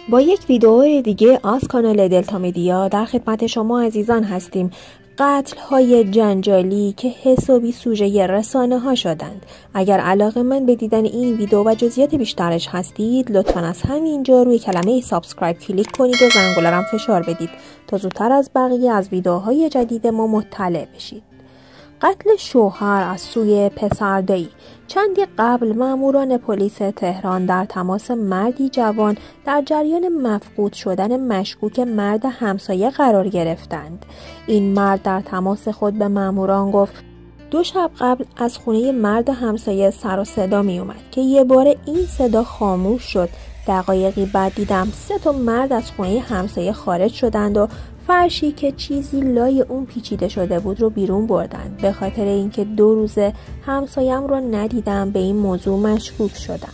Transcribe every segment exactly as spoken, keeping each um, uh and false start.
با یک ویدئو دیگه از کانال دلتا مدیا در خدمت شما عزیزان هستیم. قتل های جنجالی که حسابی سوژه رسانه ها شدند. اگر علاقه من به دیدن این ویدئو و جزئیات بیشترش هستید، لطفاً از همینجا روی کلمه سابسکرایب کلیک کنید و زنگوله هم فشار بدید تا زودتر از بقیه از ویدئوهای جدید ما مطلع بشید. قتل شوهر از سوی پسردایی. چندی قبل ماموران پلیس تهران در تماس مردی جوان در جریان مفقود شدن مشکوک مرد همسایه قرار گرفتند. این مرد در تماس خود به ماموران گفت دو شب قبل از خونه مرد همسایه سر و صدا می اومد که یه بار این صدا خاموش شد. دقایقی بعد دیدم سه تا مرد از خونه همسایه خارج شدند و فرشی که چیزی لای اون پیچیده شده بود رو بیرون بردن. به خاطر اینکه دو روزه همسایم رو ندیدم به این موضوع مشکوک شدم.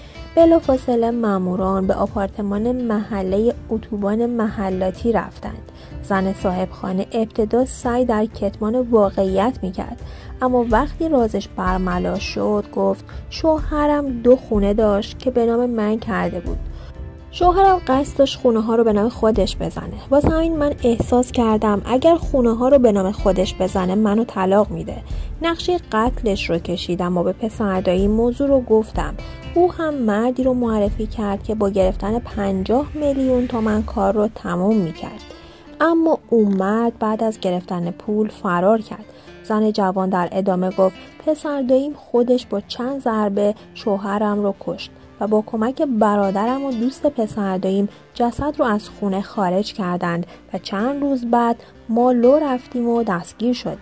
بلافاصله ماموران به آپارتمان محله اتوبان محلاتی رفتند. زن صاحب خانه ابتدا سعی در کتمان واقعیت میکرد، اما وقتی رازش برملا شد گفت شوهرم دو خونه داشت که به نام من کرده بود. شوهرم قصد داشت خونه ها رو به نام خودش بزنه. واسه همین من احساس کردم اگر خونه ها رو به نام خودش بزنه منو طلاق میده. نقشه قتلش رو کشیدم و به پسردایی موضوع رو گفتم. او هم مردی رو معرفی کرد که با گرفتن پنجاه میلیون تومان کار رو تموم میکرد. اما اون مرد بعد از گرفتن پول فرار کرد. زن جوان در ادامه گفت پسرداییم خودش با چند ضربه شوهرم رو کشت و با کمک برادرم و دوست پسرداییم جسد رو از خونه خارج کردند و چند روز بعد ما لو رفتیم و دستگیر شدیم.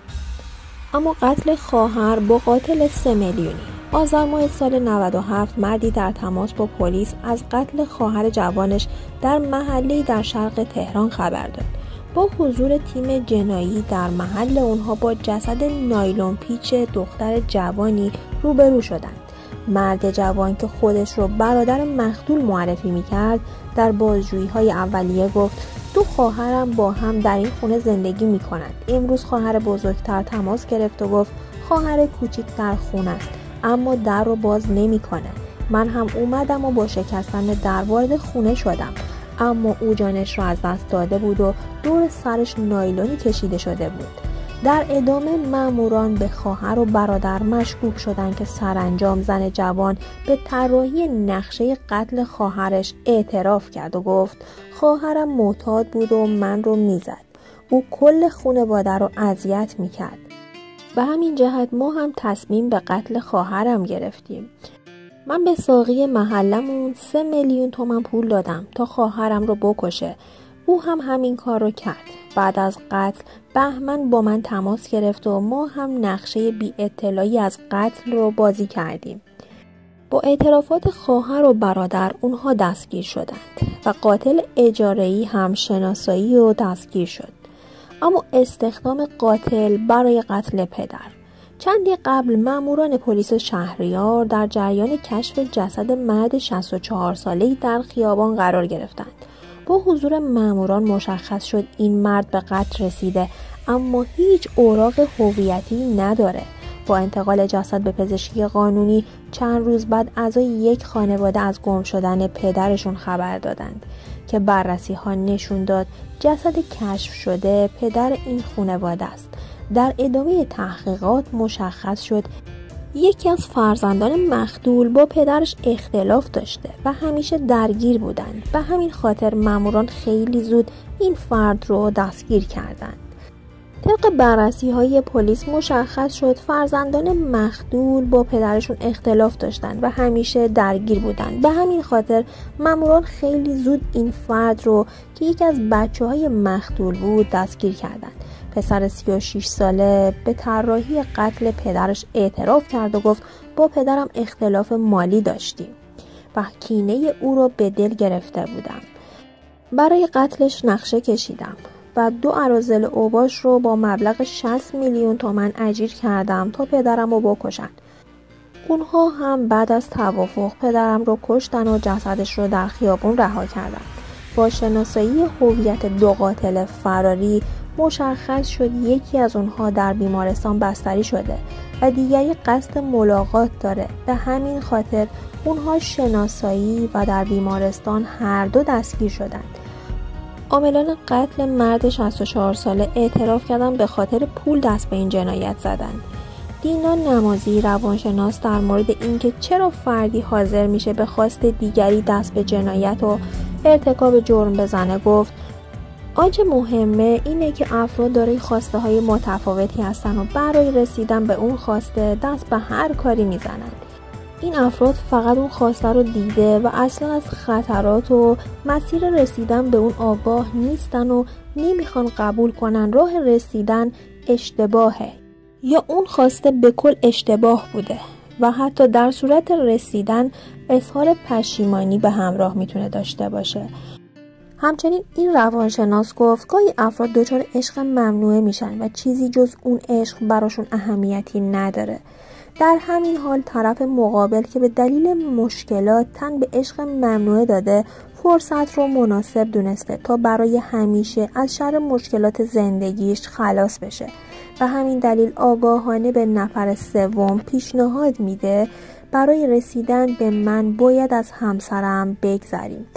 اما قتل خواهر با قاتل سه میلیونی. آذر ماه سال نود و هفت مردی در تماس با پلیس از قتل خواهر جوانش در محله‌ای در شرق تهران خبر داد. با حضور تیم جنایی در محل اونها با جسد نایلون پیچ دختر جوانی روبرو شدند. مرد جوان که خودش رو برادر مقتول معرفی میکرد در بازجویی‌های اولیه گفت دو خواهرم با هم در این خونه زندگی میکنند. امروز خواهر بزرگتر تماس گرفت و گفت خواهر کوچکتر خونه است اما در رو باز نمیکنه. من هم اومدم و با شکستن در وارد خونه شدم، اما او جانش را از دست داده بود و دور سرش نایلونی کشیده شده بود. در ادامه ماموران به خواهر و برادر مشکوک شدند که سرانجام زن جوان به طراحی نقشه قتل خواهرش اعتراف کرد و گفت خواهرم معتاد بود و من رو میزد. او کل خانواده رو اذیت میکرد. به همین جهت ما هم تصمیم به قتل خواهرم گرفتیم. من به ساقی محلمون سه میلیون تومان پول دادم تا خواهرم رو بکشه. او هم همین کار رو کرد. بعد از قتل بهمن با من تماس گرفت و ما هم نقشه بی اطلاعی از قتل رو بازی کردیم. با اعترافات خواهر و برادر اونها دستگیر شدند و قاتل اجاره‌ای هم شناسایی و دستگیر شد. اما استخدام قاتل برای قتل پدر. چندی قبل ماموران پلیس شهریار در جریان کشف جسد مرد شصت و چهار ساله‌ای در خیابان قرار گرفتند. با حضور ماموران مشخص شد این مرد به قتل رسیده اما هیچ اوراق هویتی نداره. با انتقال جسد به پزشکی قانونی چند روز بعد اعضای یک خانواده از گم شدن پدرشون خبر دادند که بررسی ها نشون داد جسد کشف شده پدر این خانواده است. در ادامه تحقیقات مشخص شد یکی از فرزندان مقتول با پدرش اختلاف داشته و همیشه درگیر بودند. به همین خاطر ماموران خیلی زود این فرد رو دستگیر کردند. طبق بررسی های پلیس مشخص شد فرزندان مقتول با پدرشون اختلاف داشتند و همیشه درگیر بودند. به همین خاطر ماموران خیلی زود این فرد رو که یکی از بچه های مقتول بود دستگیر کردند. پسر سی و شش ساله به طراحی قتل پدرش اعتراف کرد و گفت با پدرم اختلاف مالی داشتیم و کینه او رو به دل گرفته بودم. برای قتلش نقشه کشیدم و دو اراذل اوباش رو با مبلغ شصت میلیون تومان اجیر کردم تا پدرم رو بکشن. اونها هم بعد از توافق پدرم رو کشتن و جسدش رو در خیابون رها کردن. با شناسایی هویت دو قاتل فراری مشخص شد یکی از اونها در بیمارستان بستری شده و دیگری قصد ملاقات داره. به همین خاطر اونها شناسایی و در بیمارستان هر دو دستگیر شدند. عاملان قتل مرد شصت و چهار ساله اعتراف کردن به خاطر پول دست به این جنایت زدند. دینا نمازی روانشناس در مورد اینکه چرا فردی حاضر میشه به خواست دیگری دست به جنایت و ارتکاب جرم بزنه گفت آنچه مهمه اینه که افراد دارای خواسته های متفاوتی هستن و برای رسیدن به اون خواسته دست به هر کاری میزنن. این افراد فقط اون خواسته رو دیده و اصلا از خطرات و مسیر رسیدن به اون آگاه نیستن و نمیخوان قبول کنن راه رسیدن اشتباهه یا اون خواسته به کل اشتباه بوده و حتی در صورت رسیدن اظهار پشیمانی به همراه میتونه داشته باشه. همچنین این روانشناس گفت گاهی افراد دچار عشق ممنوعه میشن و چیزی جز اون عشق براشون اهمیتی نداره. در همین حال طرف مقابل که به دلیل مشکلات تن به عشق ممنوعه داده فرصت رو مناسب دونسته تا برای همیشه از شر مشکلات زندگیش خلاص بشه و همین دلیل آگاهانه به نفر سوم پیشنهاد میده برای رسیدن به من باید از همسرم بگذریم.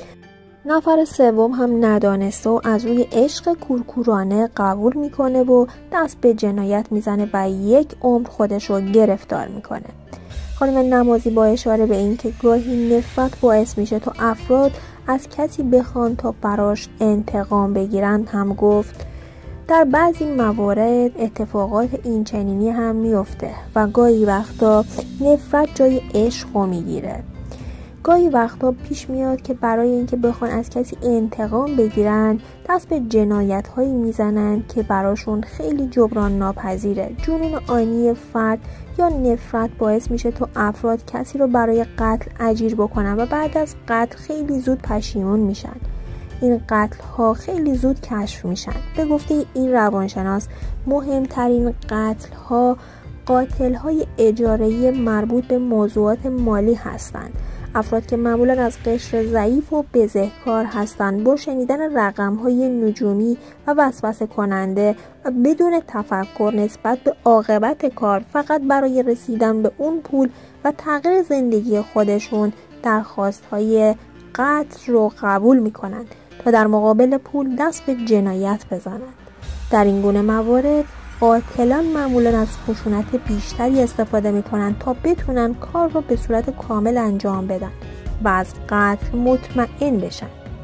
نفر سوم هم ندانسته و از روی عشق کورکورانه قبول میکنه و دست به جنایت میزنه و یک عمر خودش رو گرفتار میکنه. خانم نمازی با اشاره به این که گاهی نفرت باعث میشه تا افراد از کسی بخوان تا براش انتقام بگیرن هم گفت در بعضی موارد اتفاقات این چنینی هم میفته و گاهی وقتا نفرت جای عشق رو میگیره. گاهی وقتا پیش میاد که برای اینکه بخوان از کسی انتقام بگیرن دست به جنایت هایی میزنن که براشون خیلی جبران ناپذیره. جنون آنی فرد یا نفرت باعث میشه تا افراد کسی رو برای قتل اجیر بکنن و بعد از قتل خیلی زود پشیمون میشن. این قتل ها خیلی زود کشف میشن. به گفته این روانشناس مهمترین قتل ها قاتل های اجاره‌ای مربوط به موضوعات مالی هستند. افراد که معمولا از قشر ضعیف و بزهکار هستند با شنیدن رقم‌های نجومی و وسوسه کننده و بدون تفکر نسبت به عاقبت کار فقط برای رسیدن به اون پول و تغییر زندگی خودشون درخواست‌های قتل رو قبول می‌کنند تا در مقابل پول دست به جنایت بزنند. در این گونه موارد قاتلان معمولا از خشونت بیشتری استفاده میکنن تا بتونن کار رو به صورت کامل انجام بدن و از قتل مطمئن بشن.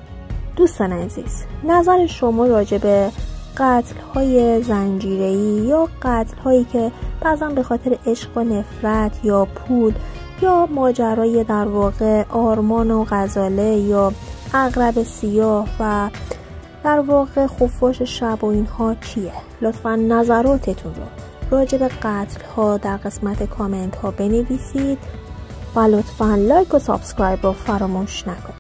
دوستان عزیز، نظر شما راجع به قتل های زنجیره‌ای یا قتل هایی که بعضا به خاطر عشق و نفرت یا پول یا ماجرای در واقع آرمان و غزاله یا عقرب سیاه و در واقع خفاش شب و اینها چیه؟ لطفا نظراتتون رو راجع به قتل ها در قسمت کامنت ها بنویسید و لطفا لایک و سابسکرایب رو فراموش نکنید.